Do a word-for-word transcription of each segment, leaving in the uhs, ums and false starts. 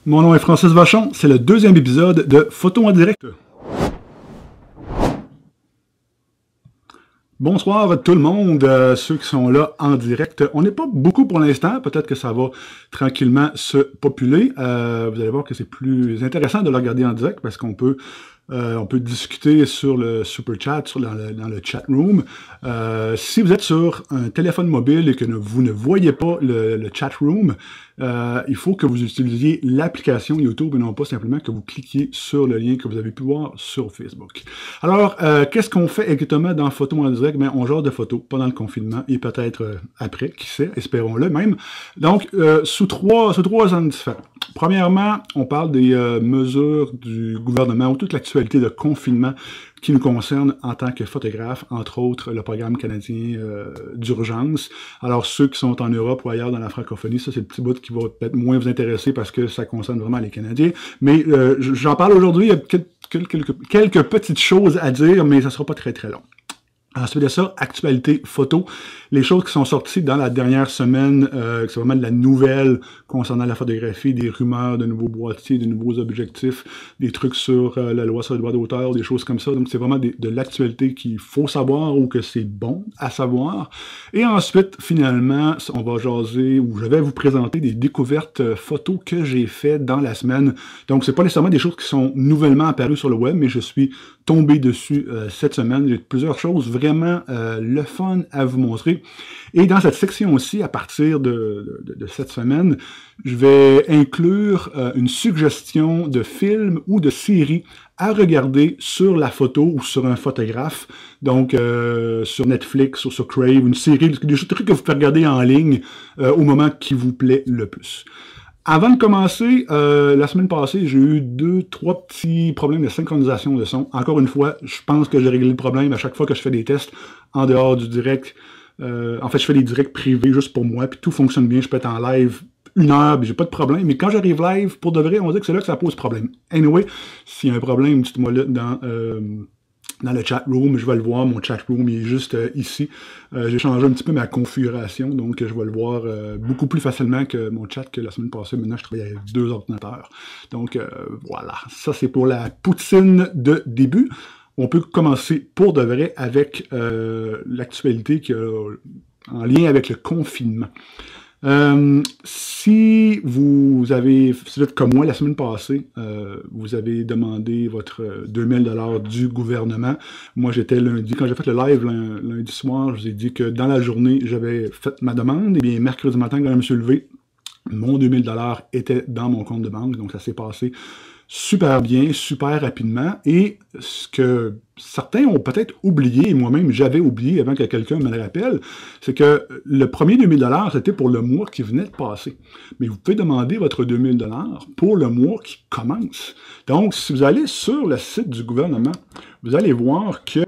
Mon nom est Francis Vachon, c'est le deuxième épisode de Photo en direct. Bonsoir tout le monde, euh, ceux qui sont là en direct. On n'est pas beaucoup pour l'instant, peut-être que ça va tranquillement se populer. Euh, vous allez voir que c'est plus intéressant de le regarder en direct parce qu'on peut Euh, on peut discuter sur le super chat, sur, dans, le, dans le chat room. Euh, si vous êtes sur un téléphone mobile et que ne, vous ne voyez pas le, le chat room, euh, il faut que vous utilisiez l'application YouTube et non pas simplement que vous cliquiez sur le lien que vous avez pu voir sur Facebook. Alors, euh, qu'est-ce qu'on fait exactement dans Photo en direct? Ben, on genre de photos pendant le confinement et peut-être euh, après, qui sait, espérons-le même. Donc, euh, sous trois, sous trois angles différents. Premièrement, on parle des euh, mesures du gouvernement ou toute l'actualité de confinement qui nous concerne en tant que photographe, entre autres le programme canadien euh, d'urgence. Alors ceux qui sont en Europe ou ailleurs dans la francophonie, ça c'est le petit bout qui va peut-être moins vous intéresser parce que ça concerne vraiment les Canadiens. Mais euh, j'en parle aujourd'hui, il y a quelques, quelques, quelques petites choses à dire, mais ça sera pas très très long. Ensuite de ça, actualité photo. Les choses qui sont sorties dans la dernière semaine, euh, c'est vraiment de la nouvelle concernant la photographie, des rumeurs de nouveaux boîtiers, de nouveaux objectifs, des trucs sur euh, la loi sur le droit d'auteur, des choses comme ça. Donc c'est vraiment des, de l'actualité qu'il faut savoir ou que c'est bon à savoir. Et ensuite, finalement, on va jaser, ou je vais vous présenter des découvertes photos que j'ai faites dans la semaine. Donc c'est pas nécessairement des choses qui sont nouvellement apparues sur le web, mais je suis tombé dessus euh, cette semaine. J'ai plusieurs choses vraiment euh, le fun à vous montrer. Et dans cette section aussi, à partir de, de, de cette semaine, je vais inclure euh, une suggestion de film ou de série à regarder sur la photo ou sur un photographe. Donc, euh, sur Netflix ou sur Crave, une série, des trucs que vous pouvez regarder en ligne euh, au moment qui vous plaît le plus. Avant de commencer, euh, la semaine passée, j'ai eu deux, trois petits problèmes de synchronisation de son. Encore une fois, je pense que j'ai réglé le problème à chaque fois que je fais des tests en dehors du direct. Euh, en fait, je fais des directs privés juste pour moi, puis tout fonctionne bien. Je peux être en live une heure, puis j'ai pas de problème. Mais quand j'arrive live, pour de vrai, on dit que c'est là que ça pose problème. Anyway, s'il y a un problème, dites-moi là dans... Euh, dans le chat room, je vais le voir, mon chat room il est juste euh, ici. Euh, j'ai changé un petit peu ma configuration, donc je vais le voir euh, beaucoup plus facilement que mon chat que la semaine passée. Maintenant, je travaille avec deux ordinateurs. Donc euh, voilà, ça c'est pour la poutine de début. On peut commencer pour de vrai avec euh, l'actualité qui a en lien avec le confinement. Euh, si vous avez, si vous êtes comme moi la semaine passée, euh, vous avez demandé votre deux mille dollars du gouvernement. Moi, j'étais lundi, quand j'ai fait le live lundi soir, je vous ai dit que dans la journée, j'avais fait ma demande. Et bien, mercredi matin, quand je me suis levé, mon deux mille dollars était dans mon compte de banque. Donc, ça s'est passé super bien, super rapidement. Et ce que certains ont peut-être oublié, et moi-même j'avais oublié avant que quelqu'un me le rappelle, c'est que le premier deux mille dollars, c'était pour le mois qui venait de passer. Mais vous pouvez demander votre deux mille dollars pour le mois qui commence. Donc, si vous allez sur le site du gouvernement, vous allez voir que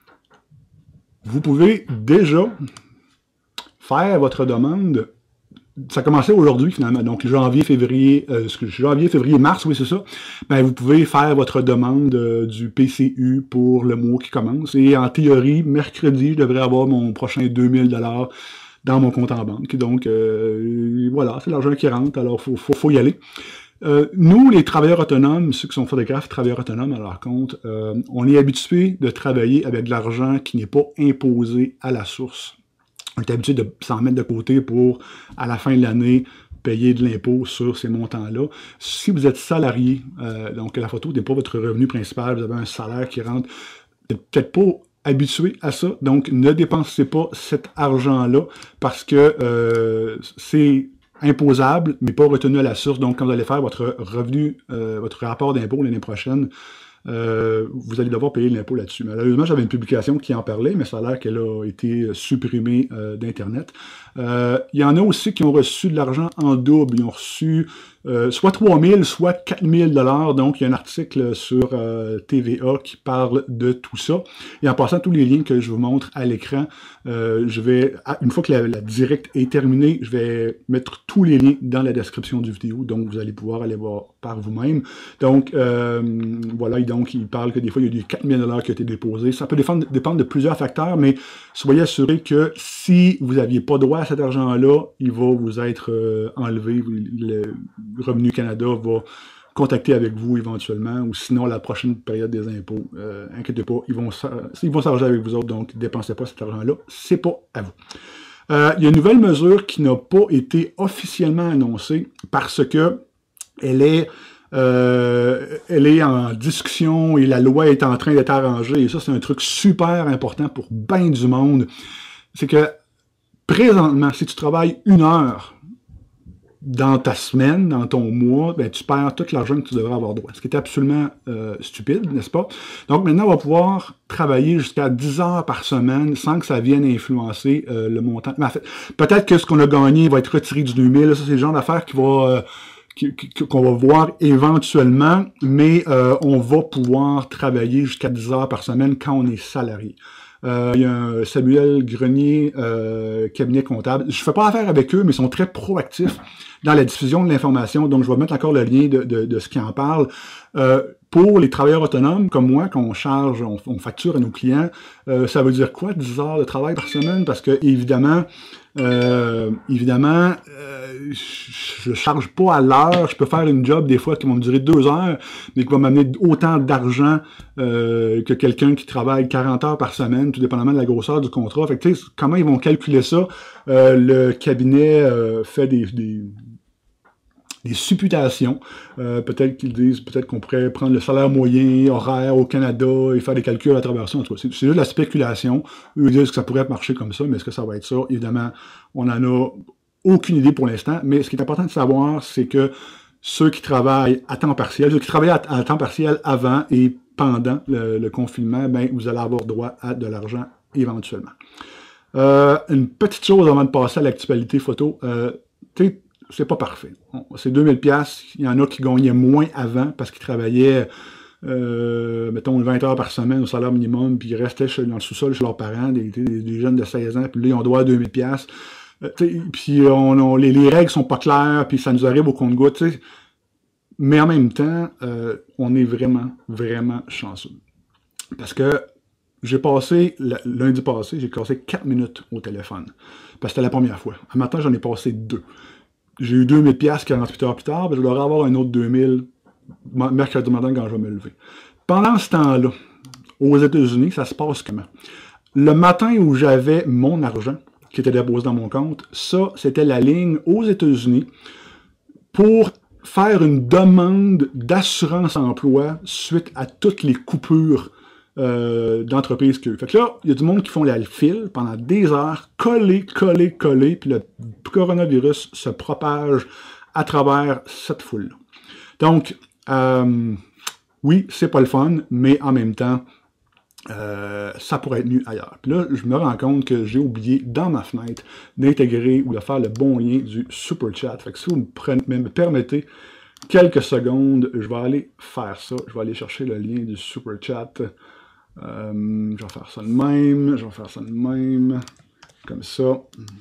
vous pouvez déjà faire votre demande. Ça commençait aujourd'hui, finalement. Donc, janvier, février, euh, janvier, février, mars, oui, c'est ça. Ben, vous pouvez faire votre demande euh, du P C U pour le mois qui commence. Et en théorie, mercredi, je devrais avoir mon prochain deux mille dollars dans mon compte en banque. Donc, euh, voilà, c'est l'argent qui rentre, alors il faut, faut, faut y aller. Euh, nous, les travailleurs autonomes, ceux qui sont photographes, travailleurs autonomes à leur compte, euh, on est habitués de travailler avec de l'argent qui n'est pas imposé à la source. On est habitué de s'en mettre de côté pour, à la fin de l'année, payer de l'impôt sur ces montants-là. Si vous êtes salarié, euh, donc la photo n'est pas votre revenu principal, vous avez un salaire qui rentre, vous n'êtes peut-être pas habitué à ça, donc ne dépensez pas cet argent-là parce que euh, c'est imposable, mais pas retenu à la source. Donc, quand vous allez faire votre revenu, euh, votre rapport d'impôt l'année prochaine, Euh, vous allez devoir payer l'impôt là-dessus. Malheureusement, j'avais une publication qui en parlait, mais ça a l'air qu'elle a été supprimée euh, d'Internet. Euh, il y en a aussi qui ont reçu de l'argent en double. Ils ont reçu euh, soit trois mille, soit quatre mille dollars. Donc, il y a un article sur euh, T V A qui parle de tout ça. Et en passant tous les liens que je vous montre à l'écran, euh, je vais, une fois que la, la direct est terminée, je vais mettre tous les liens dans la description du vidéo. Donc, vous allez pouvoir aller voir par vous-même. Donc, euh, voilà, donc il parle que des fois, il y a eu quatre mille dollars qui ont été déposés. Ça peut dépendre, dépendre de plusieurs facteurs, mais soyez assurés que si vous n'aviez pas droit à cet argent-là, il va vous être euh, enlevé. Le, Revenu Canada va contacter avec vous éventuellement, ou sinon la prochaine période des impôts. Euh, inquiétez pas, ils vont ils vont s'arranger avec vous autres, donc ne dépensez pas cet argent-là, c'est pas à vous. Euh, il y a une nouvelle mesure qui n'a pas été officiellement annoncée parce que elle est Euh, elle est en discussion et la loi est en train d'être arrangée. Et ça, c'est un truc super important pour bien du monde. C'est que, présentement, si tu travailles une heure dans ta semaine, dans ton mois, ben, tu perds tout l'argent que tu devrais avoir droit. Ce qui est absolument euh, stupide, n'est-ce pas? Donc, maintenant, on va pouvoir travailler jusqu'à dix heures par semaine sans que ça vienne influencer euh, le montant. Mais en fait, peut-être que ce qu'on a gagné va être retiré du deux mille. Ça, c'est le genre d'affaire qui va... Euh, qu'on va voir éventuellement, mais euh, on va pouvoir travailler jusqu'à dix heures par semaine quand on est salarié. Euh, il y a un Samuel Grenier, euh, cabinet comptable. Je ne fais pas affaire avec eux, mais ils sont très proactifs dans la diffusion de l'information. Donc, je vais mettre encore le lien de, de, de ce qui en parle. Euh, pour les travailleurs autonomes, comme moi, quand on charge, on, on facture à nos clients, euh, ça veut dire quoi, dix heures de travail par semaine? Parce que, évidemment, Euh, évidemment, euh, je ne charge pas à l'heure. Je peux faire une job des fois qui va me durer deux heures, mais qui va m'amener autant d'argent euh, que quelqu'un qui travaille quarante heures par semaine, tout dépendamment de la grosseur du contrat. Fait que, tu sais, comment ils vont calculer ça? Euh, le cabinet euh, fait des... des des supputations. Euh, peut-être qu'ils disent, peut-être qu'on pourrait prendre le salaire moyen, horaire au Canada et faire des calculs à travers ça. En tout cas, c'est juste de la spéculation. Eux disent que ça pourrait marcher comme ça, mais est-ce que ça va être ça? Évidemment, on n'en a aucune idée pour l'instant, mais ce qui est important de savoir, c'est que ceux qui travaillent à temps partiel, ceux qui travaillaient à, à temps partiel avant et pendant le, le confinement, ben, vous allez avoir droit à de l'argent éventuellement. Euh, une petite chose avant de passer à l'actualité photo. Euh, tu sais, c'est pas parfait. C'est deux mille dollars. Il y en a qui gagnaient moins avant parce qu'ils travaillaient, euh, mettons, vingt heures par semaine au salaire minimum, puis ils restaient chez, dans le sous-sol chez leurs parents, des, des, des jeunes de seize ans, puis là, ils ont droit à deux mille dollars. Euh, puis on, on, les, les règles sont pas claires, puis ça nous arrive au compte-gouttes. Mais en même temps, euh, on est vraiment, vraiment chanceux. Parce que j'ai passé, lundi passé, j'ai passé quatre minutes au téléphone. Parce que c'était la première fois. Un matin, j'en ai passé deux. J'ai eu deux mille dollars quarante-huit heures plus tard, ben je devrais avoir un autre deux mille mercredi matin quand je vais me lever. Pendant ce temps-là, aux États-Unis, ça se passe comment? Le matin où j'avais mon argent, qui était déposé dans mon compte, ça, c'était la ligne aux États-Unis pour faire une demande d'assurance emploi suite à toutes les coupures Euh, d'entreprises que. Fait que là, il y a du monde qui font la file pendant des heures, collés, collés, collés, puis le coronavirus se propage à travers cette foule-là. Donc, euh, oui, c'est pas le fun, mais en même temps, euh, ça pourrait être mieux ailleurs. Puis là, je me rends compte que j'ai oublié dans ma fenêtre d'intégrer ou de faire le bon lien du Super Chat. Fait que si vous me, prenez, me permettez quelques secondes, je vais aller faire ça. Je vais aller chercher le lien du Super Chat. Euh, je vais faire ça de même, je vais faire ça de même, comme ça,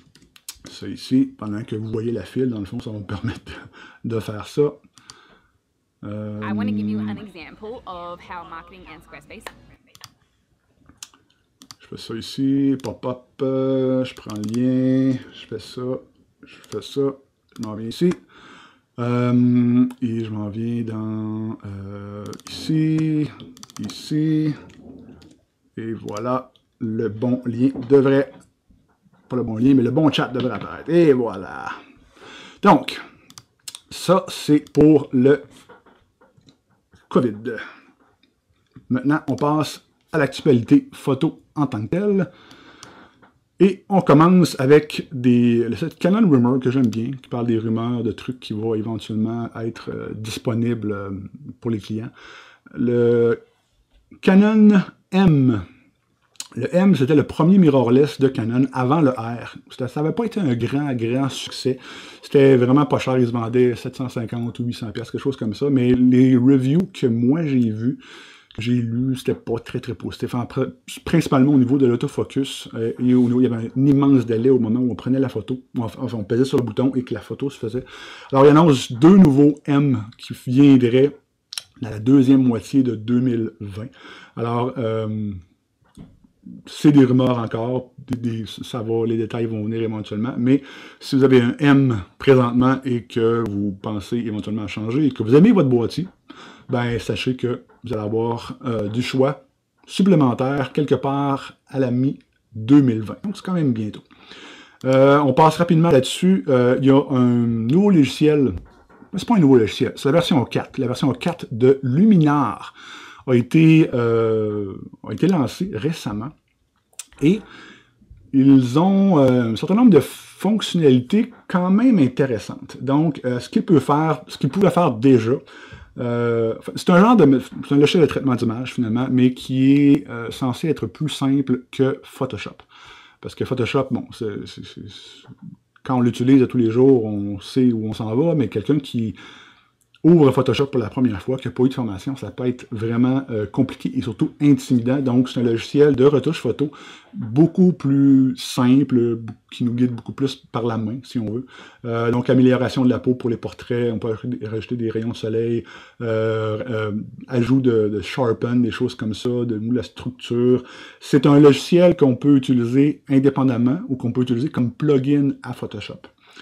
ça ici, pendant que vous voyez la file, dans le fond, ça va me permettre de faire ça. Euh, I want to give you an example of how marketing and Squarespace. Je fais ça ici, pop-up, euh, je prends le lien, je fais ça, je fais ça, je m'en viens ici. Euh, et je m'en viens dans euh, ici, ici. Et voilà, le bon lien devrait, pas le bon lien, mais le bon chat devrait apparaître. Et voilà. Donc, ça, c'est pour le COVID. Maintenant, on passe à l'actualité photo en tant que telle. Et on commence avec des, cette Canon Rumor que j'aime bien, qui parle des rumeurs de trucs qui vont éventuellement être euh, disponibles euh, pour les clients. Le Canon M. Le M, c'était le premier mirrorless de Canon avant le R. Ça n'avait pas été un grand, grand succès. C'était vraiment pas cher. Ils se vendaient sept cent cinquante ou huit cents pièces, quelque chose comme ça. Mais les reviews que moi j'ai vues, que j'ai lues, c'était pas très, très positif. En, principalement au niveau de l'autofocus. Euh, et au niveau, il y avait un immense délai au moment où on prenait la photo. Enfin, on pesait sur le bouton et que la photo se faisait. Alors, il annonce deux nouveaux M qui viendraient dans la deuxième moitié de deux mille vingt. Alors, euh, c'est des rumeurs encore, des, des, ça va, les détails vont venir éventuellement, mais si vous avez un M présentement et que vous pensez éventuellement à changer et que vous aimez votre boîtier, ben sachez que vous allez avoir euh, du choix supplémentaire quelque part à la mi deux mille vingt. Donc c'est quand même bientôt. Euh, on passe rapidement là-dessus. Euh, il y a un nouveau logiciel, c'est pas un nouveau logiciel, c'est la version quatre. La version quatre de Luminar a été, euh, a été lancée récemment. Et ils ont euh, un certain nombre de fonctionnalités quand même intéressantes. Donc, euh, ce qu'ils peuvent faire, ce qu'ils pouvaient faire déjà, euh, c'est un genre de, c'est un logiciel de traitement d'image finalement, mais qui est euh, censé être plus simple que Photoshop. Parce que Photoshop, bon, c'est, c'est, c'est, quand on l'utilise à tous les jours, on sait où on s'en va, mais quelqu'un qui ouvre Photoshop pour la première fois, qui n'a pas eu de formation, ça peut être vraiment euh, compliqué et surtout intimidant. Donc, c'est un logiciel de retouche photo beaucoup plus simple, qui nous guide beaucoup plus par la main, si on veut. Euh, donc, amélioration de la peau pour les portraits, on peut rajouter des rayons de soleil, euh, euh, ajout de, de sharpen, des choses comme ça, de la structure. C'est un logiciel qu'on peut utiliser indépendamment ou qu'on peut utiliser comme plugin à Photoshop.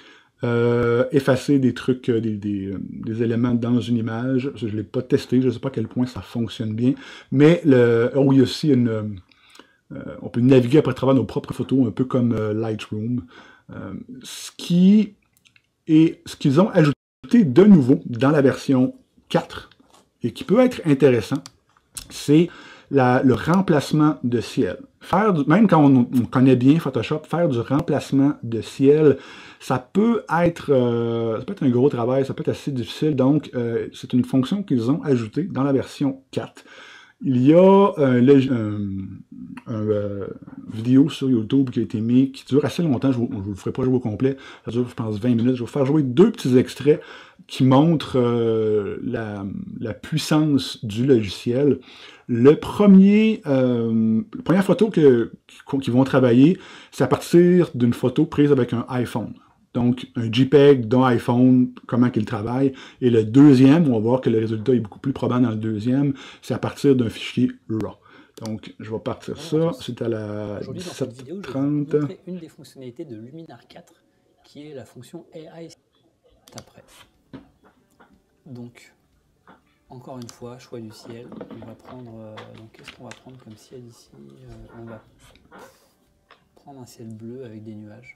Euh, effacer des trucs, des, des, des éléments dans une image. Je ne l'ai pas testé, je ne sais pas à quel point ça fonctionne bien. Mais le, oh, il y a aussi une, euh, on peut naviguer après travers nos propres photos, un peu comme euh, Lightroom. Euh, ce qui est, ce qu'ils ont ajouté de nouveau dans la version quatre, et qui peut être intéressant, c'est la, le remplacement de ciel. Faire du, même quand on, on connaît bien Photoshop, faire du remplacement de ciel, ça peut être, euh, ça peut être un gros travail, ça peut être assez difficile. Donc, euh, c'est une fonction qu'ils ont ajoutée dans la version quatre. Il y a un, un, un euh, vidéo sur YouTube qui a été mis, qui dure assez longtemps, je ne vous, vous le ferai pas jouer au complet, ça dure je pense vingt minutes, je vais vous faire jouer deux petits extraits qui montrent euh, la, la puissance du logiciel. Le premier, euh, la première photo que, qu'ils vont travailler, c'est à partir d'une photo prise avec un iPhone. Donc, un JPEG d'un iPhone, comment qu'il travaille. Et le deuxième, on va voir que le résultat est beaucoup plus probant dans le deuxième, c'est à partir d'un fichier RAW. Donc, je vais partir ça, c'est à la dix-sept heures trente. Je vais vous montrer une des fonctionnalités de Luminar quatre, qui est la fonction A I après. Donc, encore une fois, choix du ciel. On va prendre, euh, donc qu'est-ce qu'on va prendre comme ciel ici? euh, On va prendre un ciel bleu avec des nuages.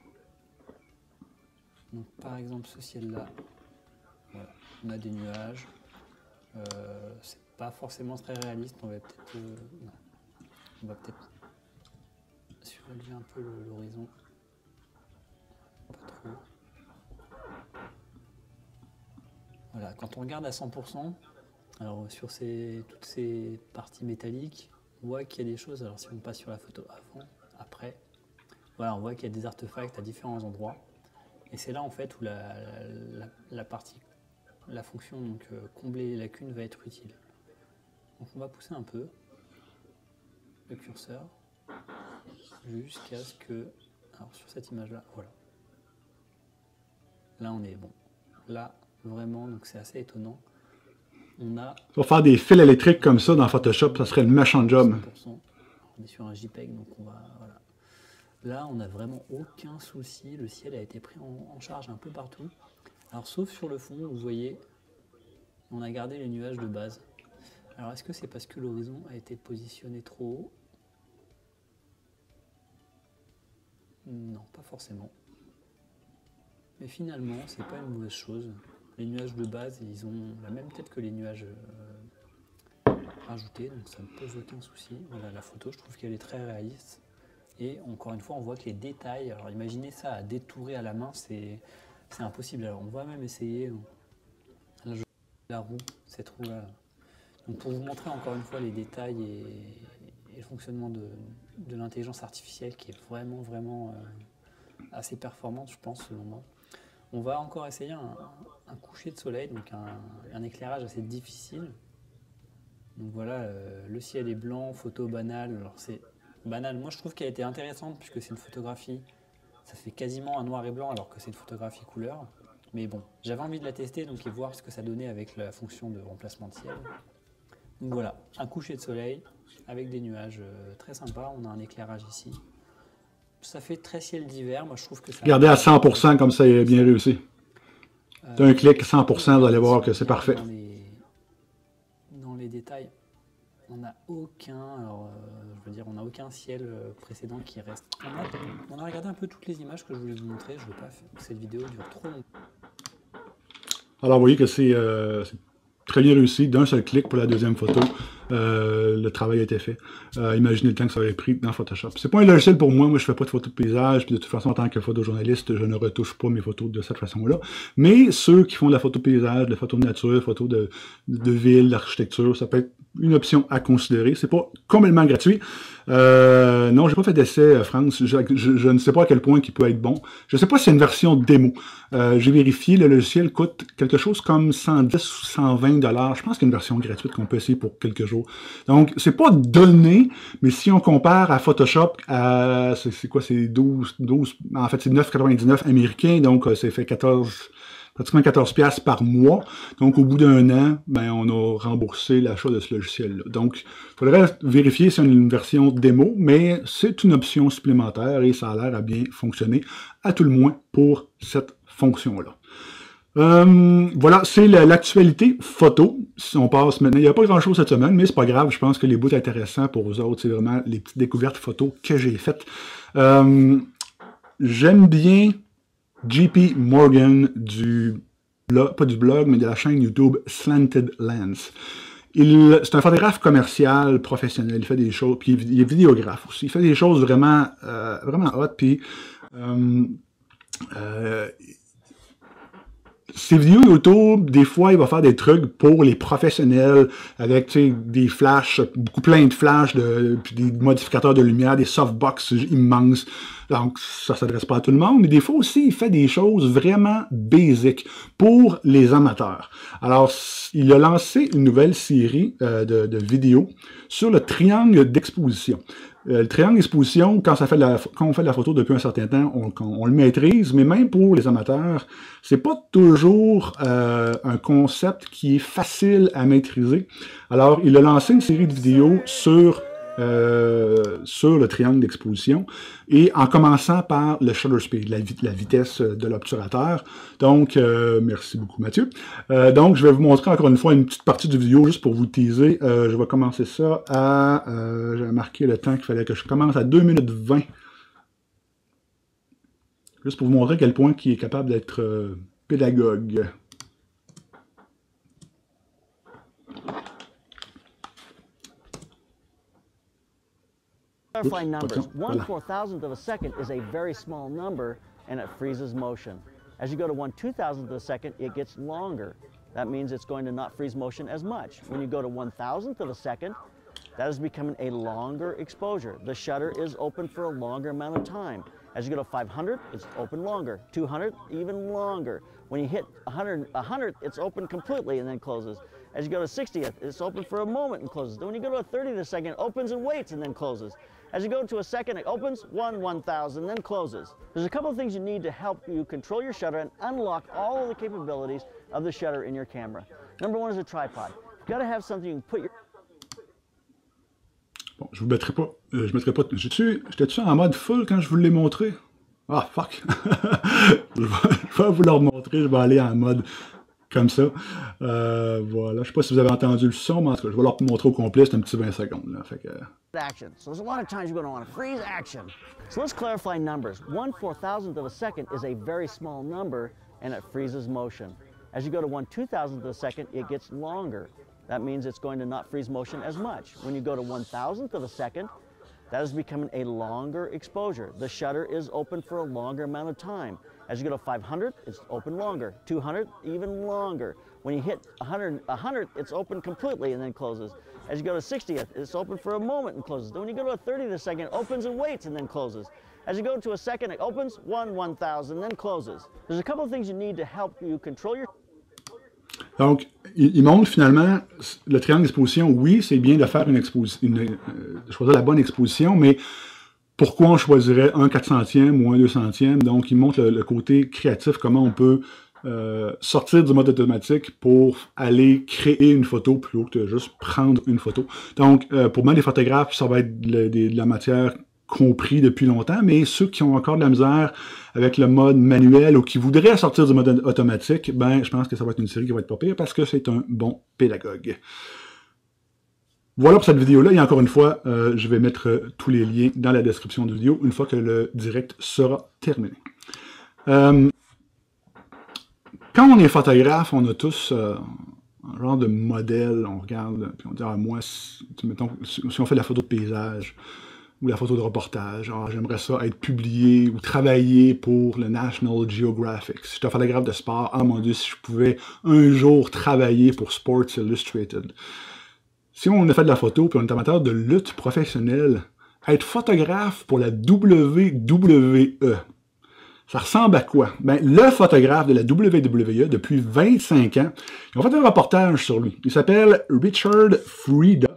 Donc par exemple ce ciel-là, voilà, on a des nuages, euh, c'est pas forcément très réaliste, on va peut-être euh, on va peut-être surélever un peu l'horizon, pas trop. Voilà, quand on regarde à cent pour cent, alors sur ces, toutes ces parties métalliques, on voit qu'il y a des choses, alors si on passe sur la photo avant, après, voilà, on voit qu'il y a des artefacts à différents endroits. Et c'est là en fait où la, la, la partie, la fonction donc, euh, combler les lacunes va être utile. Donc on va pousser un peu le curseur jusqu'à ce que, alors sur cette image là, voilà. Là on est bon. Là vraiment, donc c'est assez étonnant. On a. Pour faire des fils électriques comme ça dans Photoshop, ça serait le méchant job. cent pour cent. On est sur un JPEG, donc on va, voilà. Là, on n'a vraiment aucun souci. Le ciel a été pris en, en charge un peu partout. Alors, sauf sur le fond, vous voyez, on a gardé les nuages de base. Alors, est-ce que c'est parce que l'horizon a été positionné trop haut? Non, pas forcément. Mais finalement, c'est pas une mauvaise chose. Les nuages de base, ils ont la même tête que les nuages euh, rajoutés, donc ça ne pose aucun souci. Voilà, la photo, je trouve qu'elle est très réaliste. Et encore une fois, on voit que les détails, alors imaginez ça à détourer à la main, c'est impossible. Alors on va même essayer, là je la roue, cette roue là. Donc pour vous montrer encore une fois les détails et, et le fonctionnement de, de l'intelligence artificielle qui est vraiment vraiment euh, assez performante, je pense, selon moi. On va encore essayer un, un coucher de soleil, donc un, un éclairage assez difficile. Donc voilà, euh, le ciel est blanc, photo banale, alors c'est banal. Moi je trouve qu'elle a été intéressante puisque c'est une photographie, ça fait quasiment un noir et blanc alors que c'est une photographie couleur. Mais bon, j'avais envie de la tester donc et voir ce que ça donnait avec la fonction de remplacement de ciel. Donc voilà, un coucher de soleil avec des nuages euh, très sympas. On a un éclairage ici. Ça fait très ciel d'hiver. Moi, je trouve que ça... Regardez à cent pour cent comme ça est bien réussi. Euh, D'un clic, cent pour cent, vous allez voir que c'est parfait. Dans les, dans les détails, on n'a aucun, alors, euh, je veux dire, on n'a aucun ciel précédent qui reste. On a, on a regardé un peu toutes les images que je voulais vous montrer. Je ne veux pas que cette vidéo dure trop longtemps. Alors, vous voyez que c'est euh, très bien réussi. D'un seul clic pour la deuxième photo, euh, le travail a été fait. Euh, imaginez le temps que ça avait pris dans Photoshop. C'est pas un logiciel pour moi. Moi, je fais pas de photos de paysage. Puis de toute façon, en tant que photojournaliste, je ne retouche pas mes photos de cette façon-là. Mais ceux qui font de la photo de paysage, de la photo de nature, photo de, de ville, d'architecture, ça peut être une option à considérer. C'est pas complètement gratuit. Euh, non, j'ai pas fait d'essai, France. Je, je, je ne sais pas à quel point il peut être bon. Je sais pas si c'est une version démo. Euh, j'ai vérifié, le logiciel coûte quelque chose comme cent dix ou cent vingt dollars. Je pense qu'il y a une version gratuite qu'on peut essayer pour quelques jours. Donc, c'est pas donné, mais si on compare à Photoshop, à c'est quoi, c'est douze, douze, en fait, c'est neuf quatre-vingt-dix-neuf américain, donc c'est fait quatorze, pratiquement quatorze piastres par mois. Donc, au bout d'un an, ben, on a remboursé l'achat de ce logiciel-là. Donc, il faudrait vérifier si c'est une version démo, mais c'est une option supplémentaire et ça a l'air à bien fonctionner, à tout le moins pour cette fonction-là. Euh, voilà, c'est l'actualité photo. Si on passe maintenant, il n'y a pas grand-chose cette semaine, mais c'est pas grave, je pense que les bouts intéressants pour vous autres, c'est vraiment les petites découvertes photos que j'ai faites. Euh, J'aime bien J P Morgan du blog, pas du blog, mais de la chaîne YouTube Slanted Lens. C'est un photographe commercial, professionnel, il fait des choses, puis il est vidéographe aussi. Il fait des choses vraiment, euh, vraiment hot, puis euh, euh, ses vidéos YouTube, des fois, il va faire des trucs pour les professionnels avec des flashs, beaucoup plein de flashs, de, puis des modificateurs de lumière, des softbox immenses. Donc, ça ne s'adresse pas à tout le monde, mais des fois aussi, il fait des choses vraiment basiques pour les amateurs. Alors, il a lancé une nouvelle série euh, de, de vidéos sur le triangle d'exposition. Euh, le triangle d'exposition, quand, ça fait de la, quand on fait de la photo depuis un certain temps, on, on, on le maîtrise, mais même pour les amateurs, c'est pas toujours euh, un concept qui est facile à maîtriser. Alors, il a lancé une série de vidéos sur Euh, sur le triangle d'exposition, et en commençant par le shutter speed, la, la vitesse de l'obturateur. Donc, euh, merci beaucoup Mathieu. Euh, donc, je vais vous montrer encore une fois une petite partie du vidéo, juste pour vous teaser. Euh, je vais commencer ça à... Euh, j'ai marqué le temps qu'il fallait que je commence à deux minutes vingt. Juste pour vous montrer à quel point il est capable d'être euh, pédagogue. Clarify numbers. One four thousandth of a second is a very small number, and it freezes motion. As you go to one two thousandth of a second, it gets longer. That means it's going to not freeze motion as much. When you go to one thousandth of a second, that is becoming a longer exposure. The shutter is open for a longer amount of time. As you go to five hundred, it's open longer. two hundred, even longer. When you hit one hundred, one hundred, it's open completely and then closes. As you go to sixtieth, it's open for a moment and closes. Then when you go to a thirtieth of a second, it opens and waits and then closes. As you go to a second, it opens, one one thousand, then closes. There's a couple of things you need to help you control your shutter and unlock all of the capabilities of the shutter in your camera. Number one is a tripod. You've got to have something you can put your... Bon, je vous mettrai pas, euh, je mettrai pas, j'étais-tu en mode full quand je vous l'ai montré? Ah, fuck! je, vais, je vais vous le remontrer, je vais aller en mode comme ça. Euh, voilà, je sais pas si vous avez entendu le son, mais en tout cas, je vais leur montrer au complet, c'est un petit vingt secondes. Là, fait que... Action. So there's a lot of times you're going to want to freeze action. So let's clarify numbers. one four thousandth of a second is a very small number, and it freezes motion. As you go to one two thousandth of a second, it gets longer. That means it's going to not freeze motion as much. When you go to one thousandth of a second, that is becoming a longer exposure. The shutter is open for a longer amount of time. As you go to five hundred, it's open longer. two hundred, even longer. When you hit one hundred, one hundred, it's open completely and then closes. As you go to sixtieth, it's open for a moment and closes. Then when you go to a thirtieth of a second, it opens and waits and then closes. As you go to a second, it opens, one one thousand, then closes. There's a couple of things you need to help you control your... Donc, il, il montre finalement le triangle d'exposition. Oui, c'est bien de faire une exposition, une, euh, de choisir la bonne exposition, mais pourquoi on choisirait un quatre centième ou un deux centième? Donc, il montre le, le côté créatif, comment on peut euh, sortir du mode automatique pour aller créer une photo plutôt que de juste prendre une photo. Donc, euh, pour moi, les photographes, ça va être de, de, de la matière compris depuis longtemps, mais ceux qui ont encore de la misère avec le mode manuel ou qui voudraient sortir du mode automatique, ben, je pense que ça va être une série qui va être pas pire parce que c'est un bon pédagogue. Voilà pour cette vidéo-là, et encore une fois, euh, je vais mettre euh, tous les liens dans la description de la vidéo une fois que le direct sera terminé. Euh, quand on est photographe, on a tous euh, un genre de modèle, on regarde, puis on dit, ah, moi, si, mettons, si on fait de la photo de paysage, ou la photo de reportage, ah, j'aimerais ça être publié ou travailler pour le National Geographic. Si je suis un photographe de sport, ah mon Dieu, si je pouvais un jour travailler pour Sports Illustrated. Si on a fait de la photo, puis on est amateur de lutte professionnelle, être photographe pour la W W E, ça ressemble à quoi? Ben, le photographe de la W W E, depuis vingt-cinq ans, ils ont fait un reportage sur lui. Il s'appelle Richard Freda.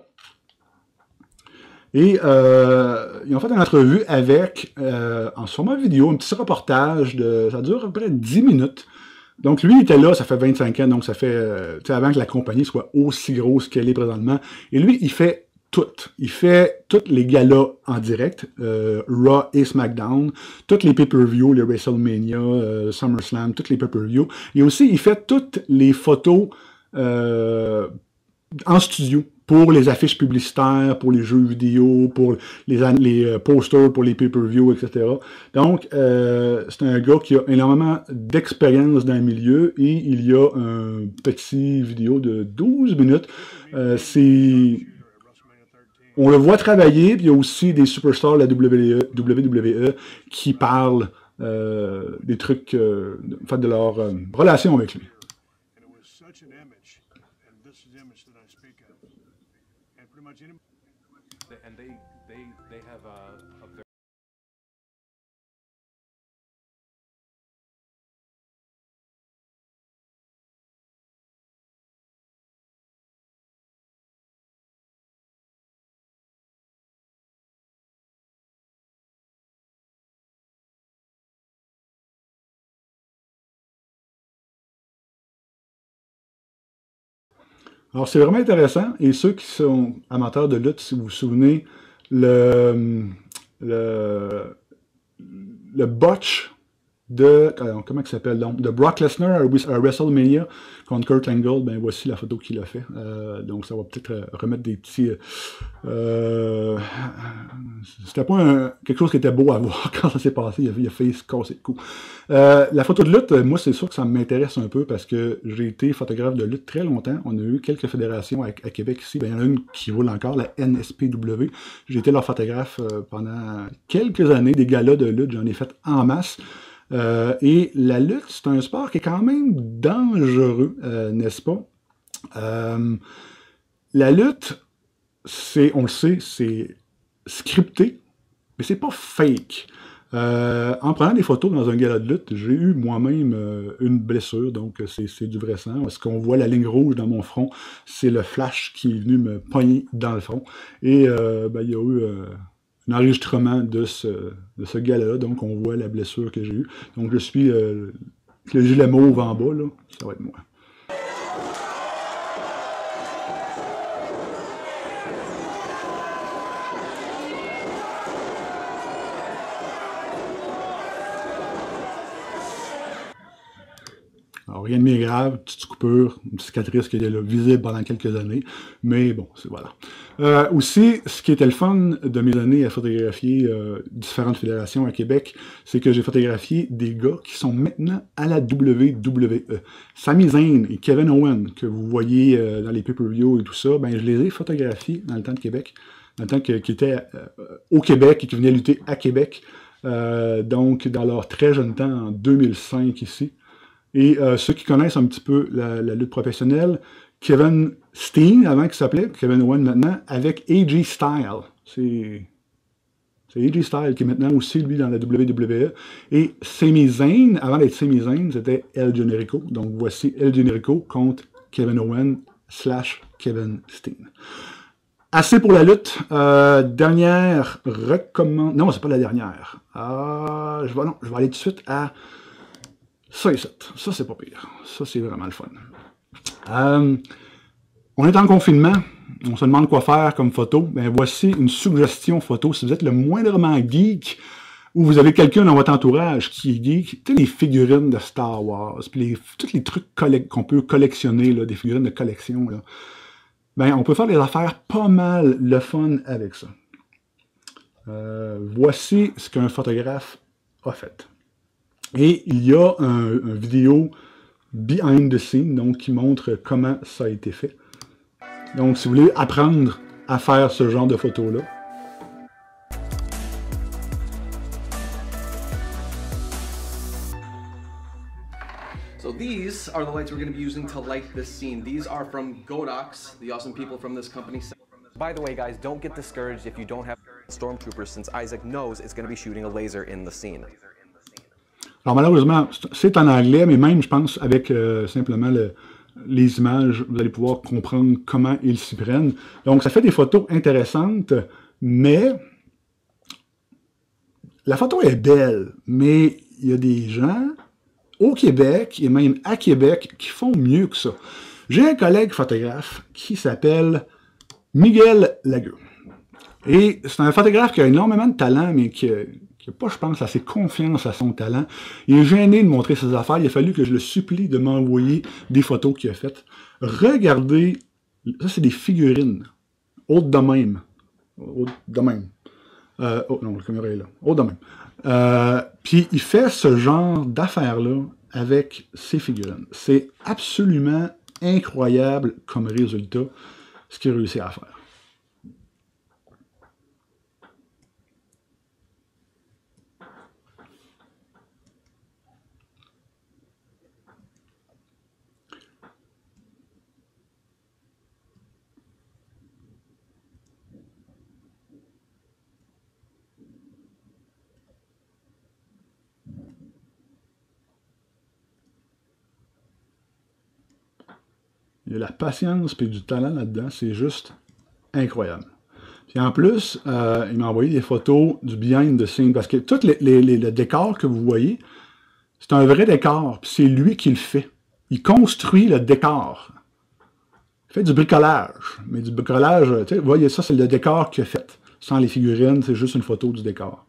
Et euh, ils ont fait une entrevue avec, euh, en format vidéo, un petit reportage, de, ça dure à peu près dix minutes. Donc lui, il était là, ça fait vingt-cinq ans, donc ça fait, euh, tu sais, avant que la compagnie soit aussi grosse qu'elle est présentement. Et lui, il fait tout. Il fait tous les galas en direct, euh, Raw et SmackDown, toutes les pay-per-view, les WrestleMania, euh, SummerSlam, toutes les pay-per-view. Et aussi, il fait toutes les photos euh, en studio, pour les affiches publicitaires, pour les jeux vidéo, pour les, les posters, pour les pay-per-view, et cetera. Donc, euh, c'est un gars qui a énormément d'expérience dans le milieu et il y a un petit vidéo de douze minutes. Euh, c'est... On le voit travailler, puis il y a aussi des superstars de la W W E qui parlent euh, des trucs, euh, en fait, de leur euh, relation avec lui. And they they they have a, a very Alors, c'est vraiment intéressant. Et ceux qui sont amateurs de lutte, si vous vous souvenez, le, le, le botch de, comment il s'appelle donc, de Brock Lesnar à WrestleMania contre Kurt Angle, ben voici la photo qu'il a fait. Euh, donc, ça va peut-être remettre des petits... Euh, C'était pas un, quelque chose qui était beau à voir quand ça s'est passé. Il a, il a fait se casser le cou. Euh, la photo de lutte, moi, c'est sûr que ça m'intéresse un peu parce que j'ai été photographe de lutte très longtemps. On a eu quelques fédérations à, à Québec ici. Ben, il y en a une qui roule encore, la N S P W. J'ai été leur photographe euh, pendant quelques années. Des galas de lutte, j'en ai fait en masse. Euh, et la lutte, c'est un sport qui est quand même dangereux, euh, n'est-ce pas? Euh, la lutte, c'est, on le sait, c'est scripté, mais c'est pas fake. Euh, en prenant des photos dans un gala de lutte, j'ai eu moi-même euh, une blessure, donc c'est du vrai sang. Parce qu'on voit la ligne rouge dans mon front, c'est le flash qui est venu me pogner dans le front. Et euh, ben, il y a eu... Euh, un enregistrement de ce, de ce gars-là, donc on voit la blessure que j'ai eue. Donc je suis euh, le gilet mauve en bas, là, ça va être moi. Alors, rien de bien grave, petite coupure, une cicatrice qui est là, visible pendant quelques années, mais bon, c'est voilà. Euh, aussi, ce qui était le fun de mes années à photographier euh, différentes fédérations à Québec, c'est que j'ai photographié des gars qui sont maintenant à la W W E. Sami Zayn et Kevin Owens, que vous voyez euh, dans les pay-per-view et tout ça, ben je les ai photographiés dans le temps de Québec, dans le temps qu'ils étaient euh, au Québec et qui venaient lutter à Québec, euh, donc dans leur très jeune temps, en deux mille cinq ici. Et euh, ceux qui connaissent un petit peu la, la lutte professionnelle, Kevin Steen, avant qu'il s'appelait, Kevin Owens maintenant, avec A J Styles. C'est A J Styles qui est maintenant aussi, lui, dans la W W E. Et Sami Zayn, avant d'être Sami Zayn, c'était El Generico. Donc voici El Generico contre Kevin Owens slash Kevin Steen. Assez pour la lutte. Euh, dernière recommandation. Non, c'est pas la dernière. Euh, je, vais, non, je vais aller tout de suite à... Ça, ici. Ça, c'est pas pire. Ça, c'est vraiment le fun. Euh, on est en confinement. On se demande quoi faire comme photo. Ben, voici une suggestion photo. Si vous êtes le moindrement geek ou vous avez quelqu'un dans votre entourage qui est geek, tu sais, les figurines de Star Wars, puis les, tous les trucs qu'on peut collectionner, là, des figurines de collection, là, ben, on peut faire des affaires pas mal le fun avec ça. Euh, voici ce qu'un photographe a fait. Et il y a un, un vidéo behind the scene, donc qui montre comment ça a été fait. Donc, si vous voulez apprendre à faire ce genre de photos-là, So these are the lights we're going to be using to light this scene. These are from Godox, the awesome people from this company. By the way, guys, don't get discouraged if you don't have stormtroopers, since Isaac knows it's going to be shooting a laser in the scene. Alors malheureusement, c'est en anglais, mais même, je pense, avec euh, simplement le, les images, vous allez pouvoir comprendre comment ils s'y prennent. Donc, ça fait des photos intéressantes, mais la photo est belle, mais il y a des gens au Québec, et même à Québec, qui font mieux que ça. J'ai un collègue photographe qui s'appelle Miguel Lagueux. Et c'est un photographe qui a énormément de talent, mais qui n'a pas, je pense, assez confiance à son talent. Il est gêné de montrer ses affaires. Il a fallu que je le supplie de m'envoyer des photos qu'il a faites. Regardez, ça c'est des figurines. Haute de même. Haute de même. Euh, oh non, la caméra est là. Haute de même. Euh, Puis il fait ce genre d'affaires-là avec ses figurines. C'est absolument incroyable comme résultat, ce qu'il a réussi à faire. Il y a la patience et du talent là-dedans, c'est juste incroyable. Puis en plus, euh, il m'a envoyé des photos du behind the scene, parce que tout les, les, les, le décor que vous voyez, c'est un vrai décor, puis c'est lui qui le fait. Il construit le décor. Il fait du bricolage, mais du bricolage, tu sais, vous voyez, ça c'est le décor qu'il a fait. Sans les figurines, c'est juste une photo du décor.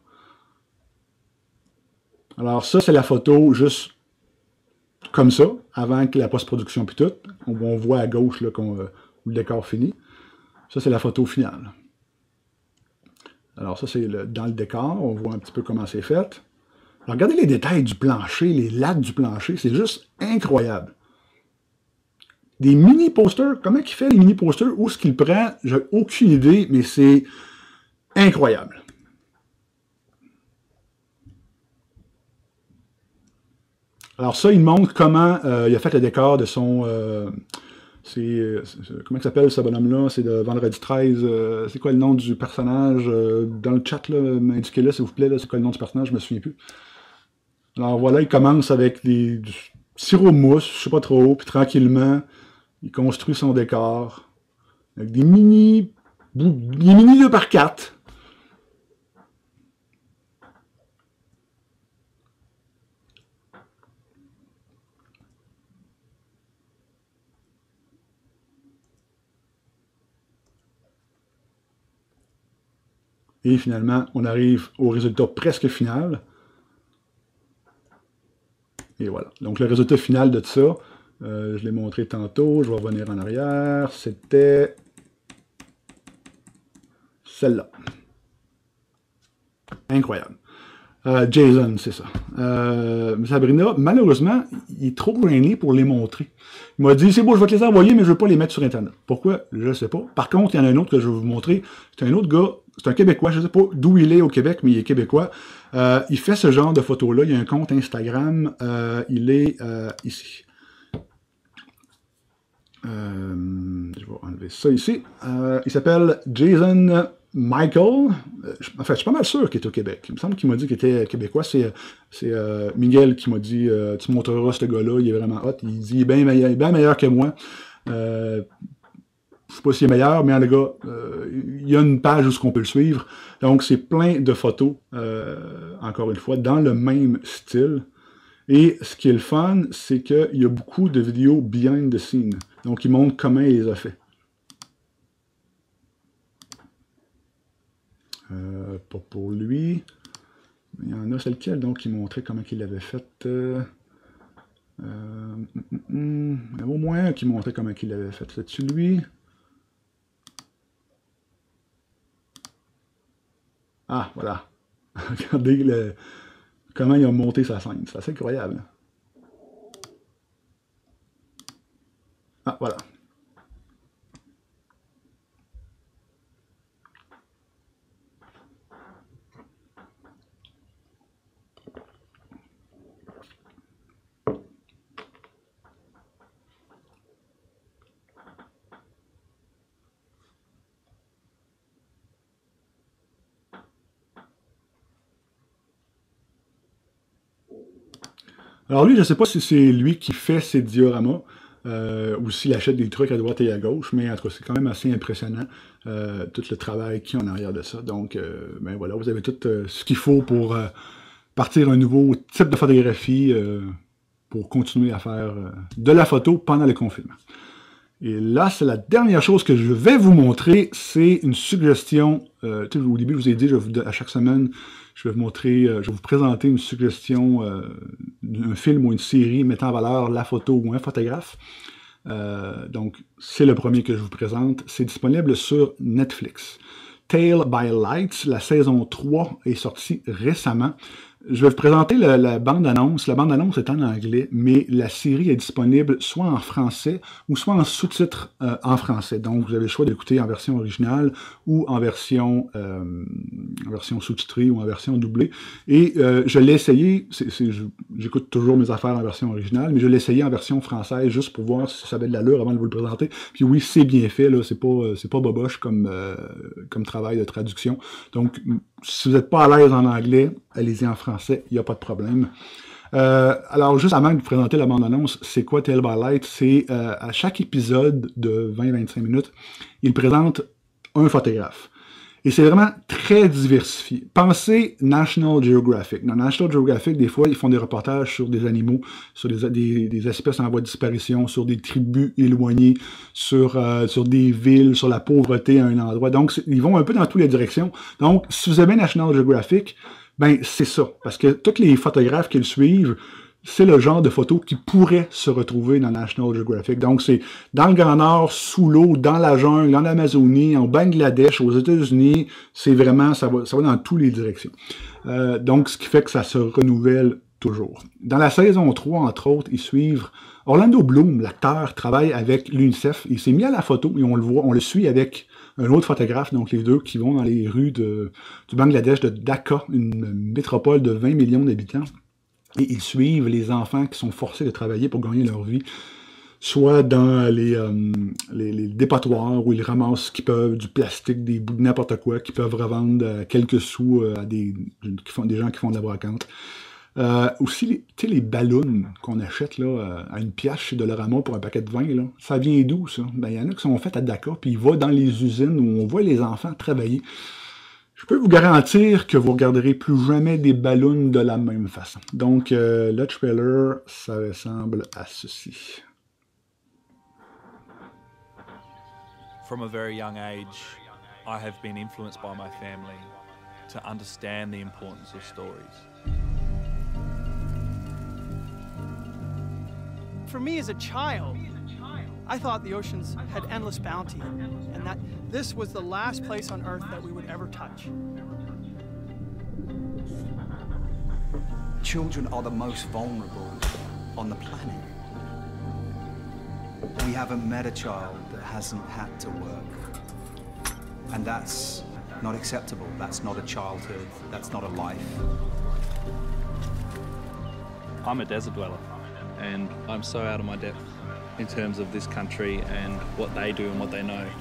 Alors ça, c'est la photo juste comme ça, avant que la post-production puis tout. On, on voit à gauche là, qu'on, euh, où le décor finit. Ça, c'est la photo finale. Alors ça, c'est le, dans le décor. On voit un petit peu comment c'est fait. Alors, regardez les détails du plancher, les lattes du plancher. C'est juste incroyable. Des mini-posters. Comment il fait les mini-posters? Où est-ce qu'il prend? J'ai aucune idée, mais c'est incroyable. Alors ça, il montre comment euh, il a fait le décor de son... Euh, c'est, c'est, comment il s'appelle ce bonhomme-là? C'est de Vendredi treize. Euh, c'est quoi le nom du personnage? Euh, dans le chat, là, indiquez-le s'il vous plaît. C'est quoi le nom du personnage? Je me souviens plus. Alors voilà, il commence avec des, du sirop mousse, je sais pas trop, puis tranquillement, il construit son décor avec des mini... des mini deux par quatre. Et finalement, on arrive au résultat presque final. Et voilà. Donc, le résultat final de ça, euh, je l'ai montré tantôt. Je vais revenir en arrière. C'était celle-là. Incroyable. Euh, Jason, c'est ça. Euh, Sabrina, malheureusement, il est trop gêné pour les montrer. Il m'a dit, c'est beau, je vais te les envoyer, mais je ne veux pas les mettre sur Internet. Pourquoi? Je ne sais pas. Par contre, il y en a un autre que je vais vous montrer. C'est un autre gars, c'est un Québécois, je ne sais pas d'où il est au Québec, mais il est Québécois. Euh, il fait ce genre de photos-là. Il y a un compte Instagram. Euh, il est euh, ici. Euh, je vais enlever ça ici. Euh, il s'appelle Jason Michael. Euh, en fait, je suis pas mal sûr qu'il est au Québec. Il me semble qu'il m'a dit qu'il était québécois. C'est euh, Miguel qui m'a dit euh, tu montreras ce gars-là, il est vraiment hot. Il dit il est bien meilleur, bien meilleur que moi. Euh, je sais pas s'il est meilleur, mais en tout cas, euh, il y a une page où on peut le suivre. Donc, c'est plein de photos, euh, encore une fois, dans le même style. Et ce qui est le fun, c'est qu'il y a beaucoup de vidéos behind the scenes. Donc, il montre comment il les a fait. Euh, pas pour lui. Il y en a, c'est lequel, donc, qui montrait comment il l'avait fait. Euh, euh, mm, mm, il y en a au moins un qui montrait comment il l'avait fait. C'est-tu lui? Ah, voilà. Regardez le, comment il a monté sa scène. C'est assez incroyable. Ah, voilà. Alors lui, je ne sais pas si c'est lui qui fait ces dioramas, euh, ou s'il achète des trucs à droite et à gauche, mais en tout cas, c'est quand même assez impressionnant, euh, tout le travail qu'il y a en arrière de ça. Donc, euh, ben voilà, vous avez tout euh, ce qu'il faut pour euh, partir un nouveau type de photographie, euh, pour continuer à faire euh, de la photo pendant le confinement. Et là, c'est la dernière chose que je vais vous montrer, c'est une suggestion. Euh, au début, je vous ai dit, je vous, à chaque semaine, je vais vous montrer, euh, je vais vous présenter une suggestion euh, d'un film ou une série mettant en valeur la photo ou un photographe. Euh, donc, c'est le premier que je vous présente. C'est disponible sur Netflix. Tale by Lights, la saison trois est sortie récemment. Je vais vous présenter la, la bande-annonce. La bande-annonce est en anglais, mais la série est disponible soit en français ou soit en sous-titres euh, en français. Donc, vous avez le choix d'écouter en version originale ou en version, euh, en version sous-titrée ou en version doublée. Et euh, je l'ai essayé, j'écoute toujours mes affaires en version originale, mais je l'ai essayé en version française juste pour voir si ça avait de l'allure avant de vous le présenter. Puis oui, c'est bien fait, là, c'est pas, c'est pas boboche comme, euh, comme travail de traduction. Donc, si vous n'êtes pas à l'aise en anglais, allez-y en français, il n'y a pas de problème. Euh, alors, juste avant de vous présenter la bande-annonce, c'est quoi Tale by Light? C'est euh, à chaque épisode de vingt à vingt-cinq minutes, il présente un photographe. Et c'est vraiment très diversifié. Pensez National Geographic. Dans National Geographic, des fois, ils font des reportages sur des animaux, sur des, des, des espèces en voie de disparition, sur des tribus éloignées, sur, euh, sur des villes, sur la pauvreté à un endroit. Donc, ils vont un peu dans toutes les directions. Donc, si vous aimez National Geographic, ben c'est ça. Parce que tous les photographes qui le suivent, c'est le genre de photos qui pourrait se retrouver dans National Geographic. Donc, c'est dans le Grand Nord, sous l'eau, dans la jungle, en Amazonie, en Bangladesh, aux États-Unis. C'est vraiment, ça va, ça va dans toutes les directions. Euh, donc, ce qui fait que ça se renouvelle toujours. Dans la saison trois, entre autres, ils suivent Orlando Bloom, l'acteur, travaille avec l'UNICEF. Il s'est mis à la photo et on le voit, on le suit avec un autre photographe, donc les deux qui vont dans les rues de, du Bangladesh, de Dhaka, une métropole de vingt millions d'habitants. Et ils suivent les enfants qui sont forcés de travailler pour gagner leur vie, soit dans les, euh, les, les dépotoirs où ils ramassent ce qu'ils peuvent, du plastique, des bouts de n'importe quoi, qu'ils peuvent revendre à quelques sous à des, qui font, des gens qui font de la brocante. Euh, aussi, les, tu sais, les ballons qu'on achète là, à une pièce chez Dollarama pour un paquet de vin, là, ça vient d'où, ça? Ben, il y en a qui sont faits à Dhaka, puis ils vont dans les usines où on voit les enfants travailler. Je peux vous garantir que vous regarderez plus jamais des ballons de la même façon. Donc, euh, le trailer, ça ressemble à ceci. From a very young age, I have been influenced by my family to understand the importance of stories. For me as a child, I thought the oceans had endless bounty, and that this was the last place on Earth that we would ever touch. Children are the most vulnerable on the planet. We haven't met a child that hasn't had to work. And that's not acceptable. That's not a childhood. That's not a life. I'm a desert dweller, and I'm so out of my depth in terms of this country and what they do and what they know.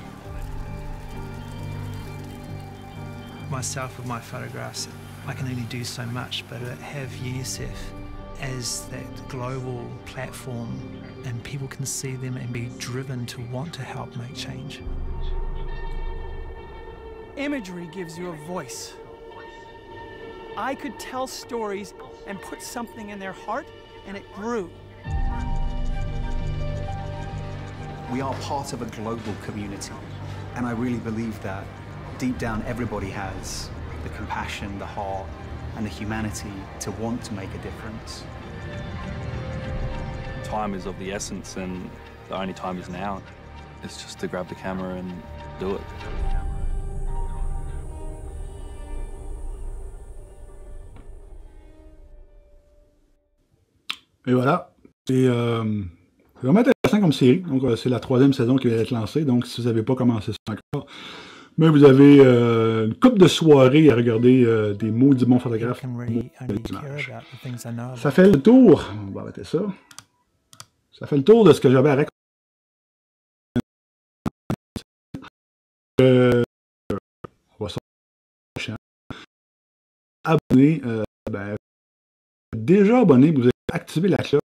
Myself with my photographs, I can only do so much, but to have UNICEF as that global platform and people can see them and be driven to want to help make change. Imagery gives you a voice. I could tell stories and put something in their heart and it grew. We are part of a global community, and I really believe that deep down everybody has the compassion, the heart, and the humanity to want to make a difference. Time is of the essence, and the only time is now. It's just to grab the camera and do it. Et voilà. C'est euh, vraiment intéressant comme série. Donc, euh, c'est la troisième saison qui vient d'être lancée. Donc, si vous n'avez pas commencé ça encore, mais vous avez euh, une couple de soirées à regarder euh, des maudits bons photographes. Really only care about the things I know about. Ça fait le tour. On va arrêter ça. Ça fait le tour de ce que j'avais à raconter. Euh, on va sortir. Abonné. Euh, ben, déjà abonné, vous avez activé la cloche.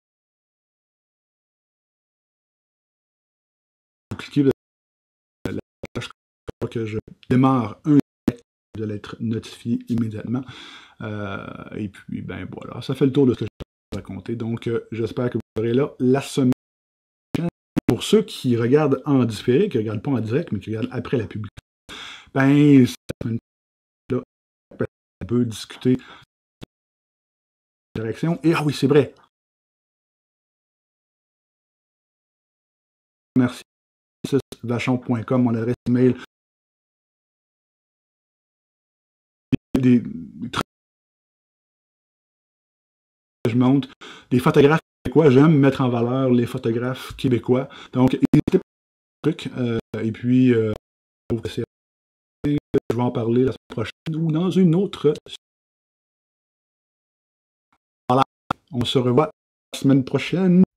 Vous cliquez la cloche pour que je démarre un direct, vous allez être notifié immédiatement. Euh, et puis, ben voilà, ça fait le tour de ce que je vais raconter. Donc, euh, j'espère que vous serez là la semaine prochaine. Pour ceux qui regardent en différé, qui ne regardent pas en direct, mais qui regardent après la publication, ben, là, on peut discuter direction. Et ah oui, c'est vrai. Merci. vachon point com, mon adresse email. Des, des trucs que je monte, des photographes québécois. J'aime mettre en valeur les photographes québécois. Donc, n'hésitez pas à truc. Euh, et puis, euh, je vais en parler la semaine prochaine ou dans une autre. Voilà. On se revoit la semaine prochaine.